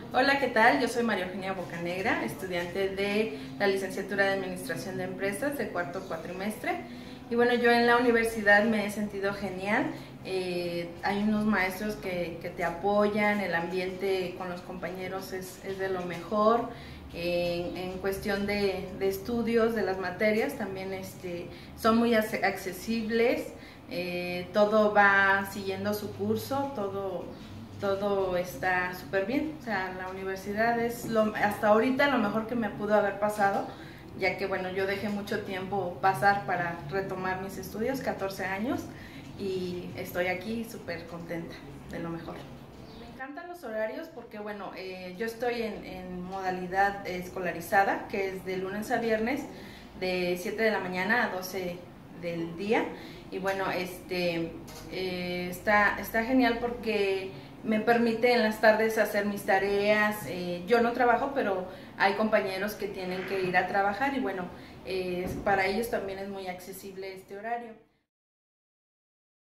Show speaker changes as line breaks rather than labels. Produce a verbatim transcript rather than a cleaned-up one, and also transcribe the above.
Hola, ¿qué tal? Yo soy María Eugenia Bocanegra, estudiante de la licenciatura de Administración de Empresas de cuarto cuatrimestre. Y bueno, yo en la universidad me he sentido genial. Eh, hay unos maestros que, que te apoyan, el ambiente con los compañeros es, es de lo mejor. En, en cuestión de, de estudios, de las materias, también este, son muy accesibles, eh, todo va siguiendo su curso, todo, todo está súper bien. O sea, la universidad es lo, hasta ahorita lo mejor que me pudo haber pasado, ya que bueno, yo dejé mucho tiempo pasar para retomar mis estudios, catorce años, y estoy aquí súper contenta, de lo mejor. Me encantan los horarios porque bueno, eh, yo estoy en, en modalidad escolarizada, que es de lunes a viernes, de siete de la mañana a doce del día. Y bueno, este eh, está, está genial porque me permite en las tardes hacer mis tareas. Eh, yo no trabajo, pero hay compañeros que tienen que ir a trabajar y bueno, eh, para ellos también es muy accesible este horario.